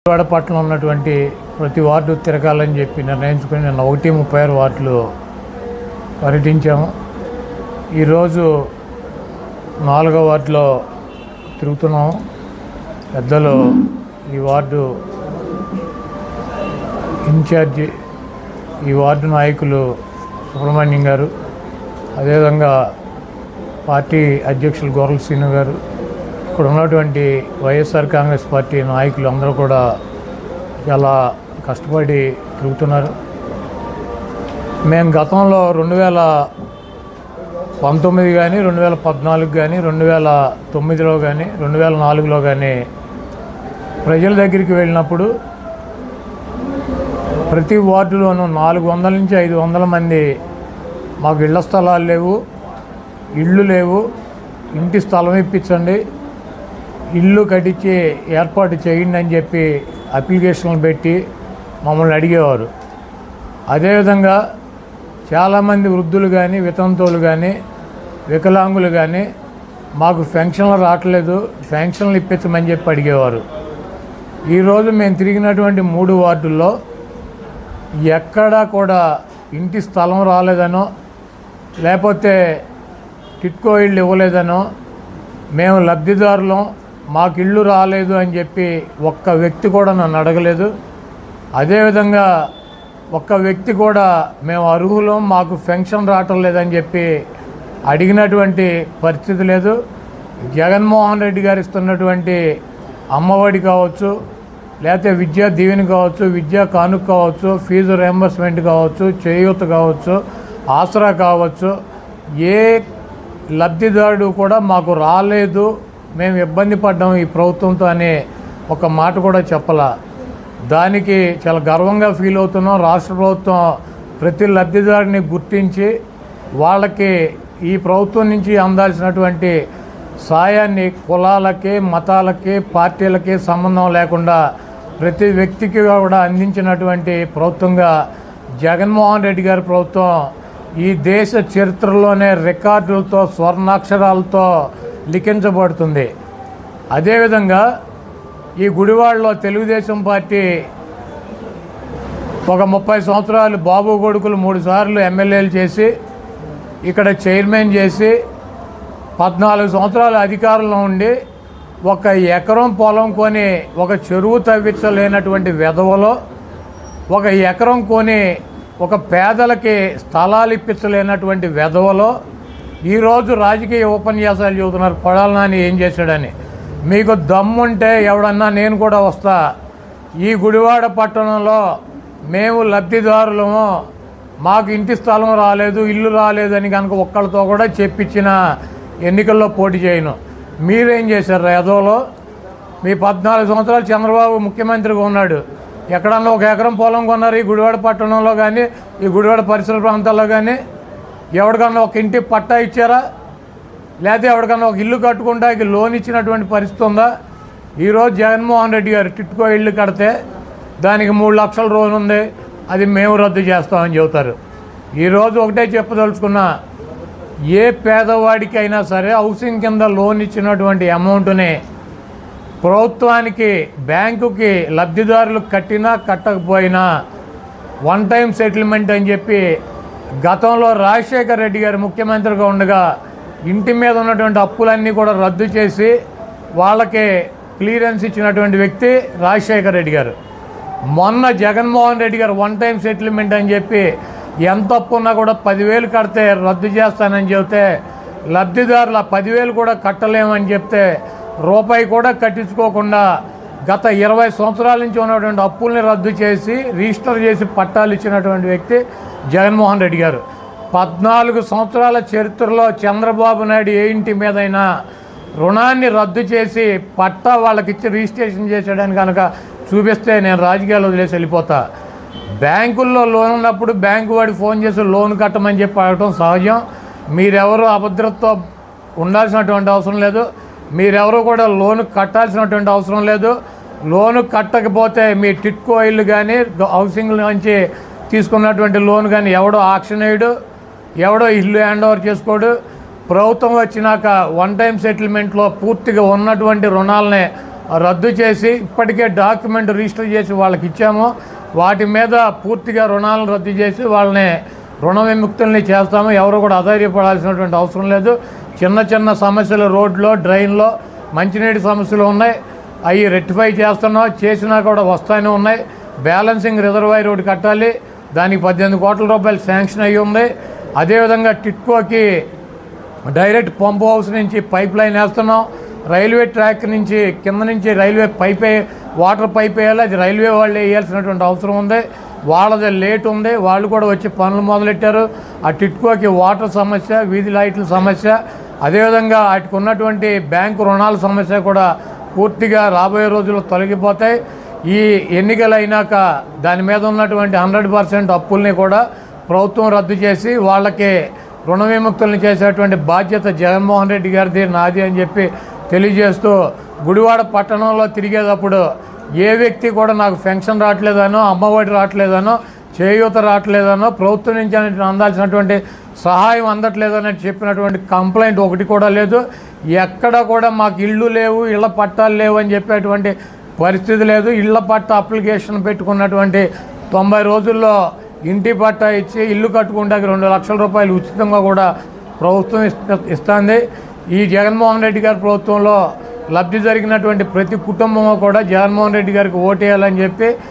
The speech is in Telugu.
విజయవాడ ఉన్నటువంటి ప్రతి వార్డు తిరగాలని చెప్పి నిర్ణయించుకుని నిన్న 136 వార్డులు పర్యటించాము. ఈరోజు 4వ వార్డులో తిరుగుతున్నాము. పెద్దలు ఈ వార్డు ఇన్ఛార్జి, ఈ వార్డు నాయకులు సుబ్రహ్మణ్యం గారు, అదేవిధంగా పార్టీ అధ్యక్షులు గోర్ల శ్రీను గారు, ఇక్కడ ఉన్నటువంటి వైఎస్ఆర్ కాంగ్రెస్ పార్టీ నాయకులు అందరూ కూడా చాలా కష్టపడి తిరుగుతున్నారు. మేము గతంలో 2019 కానీ 2014 కానీ 2009లో కానీ 2004లో కానీ ప్రజల దగ్గరికి వెళ్ళినప్పుడు ప్రతి వార్డులోనూ 400 నుంచి 500 మంది మాకు ఇళ్ల స్థలాలు లేవు, ఇళ్ళు లేవు, ఇంటి స్థలం ఇప్పించండి, ఇల్లు కట్టించి ఏర్పాటు చేయండి అని చెప్పి అప్లికేషన్లు పెట్టి మమ్మల్ని అడిగేవారు. అదేవిధంగా చాలామంది వృద్ధులు కానీ వితంతువులు కానీ వికలాంగులు కానీ మాకు పెన్షన్లు రావట్లేదు, పెన్షన్లు ఇప్పించమని చెప్పి అడిగేవారు. ఈరోజు మేము తిరిగినటువంటి 3 వార్డుల్లో ఎక్కడా కూడా ఇంటి స్థలం రాలేదనో లేకపోతే టిట్కో ఇళ్ళు ఇవ్వలేదనో మేము లబ్ధిదారులం మాకు ఇళ్ళు రాలేదు అని చెప్పి ఒక్క వ్యక్తి కూడా నన్ను అడగలేదు. అదేవిధంగా ఒక్క వ్యక్తి కూడా మేము అర్హులం మాకు పెన్షన్ రావటం లేదని చెప్పి అడిగినటువంటి పరిస్థితి లేదు. జగన్మోహన్ రెడ్డి గారు ఇస్తున్నటువంటి అమ్మఒడి కావచ్చు, లేకపోతే విద్యా దీవెన కావచ్చు, విద్యా కానుక కావచ్చు, ఫీజు రియంబర్స్మెంట్ కావచ్చు, చేయూత కావచ్చు, ఆసరా కావచ్చు, ఏ లబ్ధిదారుడు కూడా మాకు రాలేదు, మేము ఇబ్బంది పడ్డాం ఈ ప్రభుత్వంతో అనే ఒక మాట కూడా చెప్పలా. దానికి చాలా గర్వంగా ఫీల్ అవుతున్నాం. రాష్ట్ర ప్రభుత్వం ప్రతి లబ్ధిదారుని గుర్తించి వాళ్ళకి ఈ ప్రభుత్వం నుంచి అందాల్సినటువంటి సాయాన్ని కులాలకి, మతాలకి, పార్టీలకి సంబంధం లేకుండా ప్రతి వ్యక్తికి కూడా అందించినటువంటి ప్రభుత్వంగా జగన్మోహన్ రెడ్డి గారి ప్రభుత్వం ఈ దేశ చరిత్రలోనే రికార్డులతో స్వర్ణాక్షరాలతో లిఖించబడుతుంది. అదేవిధంగా ఈ గుడివాడలో తెలుగుదేశం పార్టీ ఒక 30 సంవత్సరాలు బాబు కొడుకులు 3 సార్లు ఎమ్మెల్యేలు చేసి ఇక్కడ చైర్మన్ చేసి 14 సంవత్సరాలు అధికారంలో ఉండి ఒక ఎకరం పొలం కొని ఒక చెరువు తవ్వించలేనటువంటి వెధవలో, ఒక ఎకరం కొని ఒక పేదలకి స్థలాలు ఇప్పించలేనటువంటి వెధవలో ఈరోజు రాజకీయ ఉపన్యాసాలు చెబుతున్నారు. కొడాలి నాని ఏం చేశాడని. మీకు దమ్ముంటే ఎవడన్నా నేను కూడా వస్తా, ఈ గుడివాడ పట్టణంలో మేము లబ్ధిదారులము, మాకు ఇంటి స్థలం రాలేదు, ఇల్లు రాలేదని కనుక ఒక్కళ్ళతో కూడా చెప్పించిన ఎన్నికల్లో పోటీ చేయను. మీరేం చేశారు ఎదవలో? మీ 14 సంవత్సరాలు చంద్రబాబు ముఖ్యమంత్రిగా ఉన్నాడు, ఎక్కడన్నా ఒక ఎకరం పొలం కొన్నారు ఈ గుడివాడ పట్టణంలో కానీ ఈ గుడివాడ పరిసర ప్రాంతాల్లో కానీ? ఎవరికన్నా ఒక ఇంటి పట్టా ఇచ్చారా? లేకపోతే ఎవరికన్నా ఒక ఇల్లు కట్టుకుంటానికి లోన్ ఇచ్చినటువంటి పరిస్థితి ఉందా? ఈరోజు జగన్మోహన్ రెడ్డి గారు టిట్కో ఇల్లు కడితే దానికి 3 లక్షల లోన్ ఉంది, అది మేము రద్దు చేస్తామని చెబుతారు. ఈరోజు ఒకటే చెప్పదలుచుకున్నా, ఏ పేదవాడికైనా సరే హౌసింగ్ కింద లోన్ ఇచ్చినటువంటి అమౌంట్ని ప్రభుత్వానికి, బ్యాంకుకి లబ్ధిదారులు కట్టినా కట్టకపోయినా 1 టైం సెటిల్మెంట్ అని చెప్పి గతంలో రాజశేఖర్ రెడ్డి గారు ముఖ్యమంత్రిగా ఉండగా ఇంటి మీద ఉన్నటువంటి అప్పులన్నీ కూడా రద్దు చేసి వాళ్ళకి క్లియరెన్స్ ఇచ్చినటువంటి వ్యక్తి రాజశేఖర్ రెడ్డి గారు. మొన్న జగన్మోహన్ రెడ్డి గారు 1 టైం సెటిల్మెంట్ అని చెప్పి ఎంత అప్పు ఉన్నా కూడా 10,000 కడితే రద్దు చేస్తానని చెబితే లబ్ధిదారులు 10,000 కూడా కట్టలేమని చెప్తే రూపాయి కూడా కట్టించుకోకుండా గత 20 సంవత్సరాల నుంచి ఉన్నటువంటి అప్పుల్ని రద్దు చేసి రిజిస్టర్ చేసి పట్టాలు ఇచ్చినటువంటి వ్యక్తి జగన్మోహన్ రెడ్డి గారు. 14 సంవత్సరాల చరిత్రలో చంద్రబాబు నాయుడు ఏ ఇంటి మీదైనా రుణాన్ని రద్దు చేసి పట్టా వాళ్ళకి ఇచ్చి రిజిస్ట్రేషన్ చేసాడని కనుక చూపిస్తే నేను రాజకీయాలు వదిలేసి వెళ్ళిపోతా. బ్యాంకుల్లో లోన్ ఉన్నప్పుడు బ్యాంకు వాడి ఫోన్ చేసి లోన్ కట్టమని చెప్పి అడగటం సహజం. మీరెవరు అభద్రతతో ఉండాల్సినటువంటి అవసరం లేదు, మీరెవరు కూడా లోను కట్టాల్సినటువంటి అవసరం లేదు. లోను కట్టకపోతే మీ టిట్కో ఇల్లు కానీ హౌసింగ్ నుంచి తీసుకున్నటువంటి లోన్ కానీ ఎవడో ఆక్షన్ వేయడు, ఎవడో ఇల్లు హ్యాండ్ ఓవర్ చేసుకోడు. ప్రభుత్వం వచ్చినాక 1 టైం సెటిల్మెంట్లో పూర్తిగా ఉన్నటువంటి రుణాలనే రద్దు చేసి ఇప్పటికే డాక్యుమెంట్ రిజిస్టర్ చేసి వాళ్ళకి ఇచ్చాము. వాటి మీద పూర్తిగా రుణాలను రద్దు చేసి వాళ్ళని రుణ విముక్తుల్ని చేస్తాము. ఎవరు కూడా అధైర్యపడాల్సినటువంటి అవసరం లేదు. చిన్న చిన్న సమస్యలు రోడ్లో, డ్రైన్లో, మంచినీటి సమస్యలు ఉన్నాయి. అవి రెక్టిఫై చేస్తున్నాం. చేసినా కూడా వస్తానే ఉన్నాయి. బ్యాలెన్సింగ్ రిజర్వాయర్ ఒకటి కట్టాలి. దానికి 18 కోట్ల రూపాయలు శాంక్షన్ అయ్యి ఉంది. అదేవిధంగా టిట్కోకి డైరెక్ట్ పంప్ హౌస్ నుంచి పైప్ లైన్ వేస్తున్నాం. రైల్వే ట్రాక్ నుంచి కింద నుంచి రైల్వే వాటర్ పైప్ వేయాలి. అది రైల్వే వాళ్ళు వేయాల్సినటువంటి అవసరం ఉంది. వాళ్ళది లేట్ ఉంది. వాళ్ళు కూడా వచ్చి పనులు మొదలెట్టారు. ఆ టిట్కోకి వాటర్ సమస్య, వీధి లైట్ల సమస్య, అదేవిధంగా వాటికి ఉన్నటువంటి బ్యాంకు రుణాల సమస్య కూడా పూర్తిగా రాబోయే రోజుల్లో తొలగిపోతాయి. ఈ ఎన్నికలు అయినాక దాని మీద ఉన్నటువంటి 100% అప్పుల్ని కూడా ప్రభుత్వం రద్దు చేసి వాళ్ళకి రుణ విముక్తుల్ని చేసేటువంటి బాధ్యత జగన్మోహన్ రెడ్డి గారిది, నాది అని చెప్పి తెలియజేస్తూ, గుడివాడ పట్టణంలో తిరిగేటప్పుడు ఏ వ్యక్తి కూడా నాకు పెన్షన్ రావట్లేదనో, అమ్మఒడి రావట్లేదనో, చేయూత రావట్లేదనో, ప్రభుత్వం నుంచి అందాల్సినటువంటి సహాయం అందట్లేదని చెప్పినటువంటి కంప్లైంట్ ఒకటి కూడా లేదు. ఎక్కడ కూడా మాకు ఇళ్ళు లేవు, ఇళ్ల పట్టాలు లేవు అని చెప్పేటువంటి పరిస్థితి లేదు. ఇళ్ల పట్ట అప్లికేషన్ పెట్టుకున్నటువంటి 90 రోజుల్లో ఇంటి పట్టా ఇచ్చి ఇల్లు కట్టుకుంటాకి 2 లక్షల రూపాయలు ఉచితంగా కూడా ప్రభుత్వం ఇస్తుంది. ఈ జగన్మోహన్ రెడ్డి గారి ప్రభుత్వంలో లబ్ధి జరిగినటువంటి ప్రతి కుటుంబం కూడా జగన్మోహన్ రెడ్డి గారికి ఓటేయాలని చెప్పి